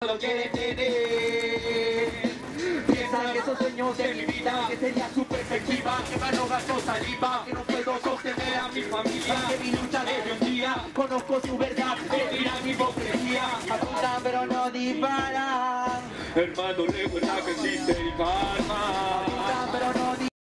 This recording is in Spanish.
lo quiere tener. Piensa que esos sueños de mi vida, que sería su perspectiva, que más no gasto saliva, que no puedo sostener a mi familia, que mi lucha desde un día, conozco su verdad, que dirá mi hipocresía. Apuntan pero no disparan. Hermano, recuerda que existe el karma.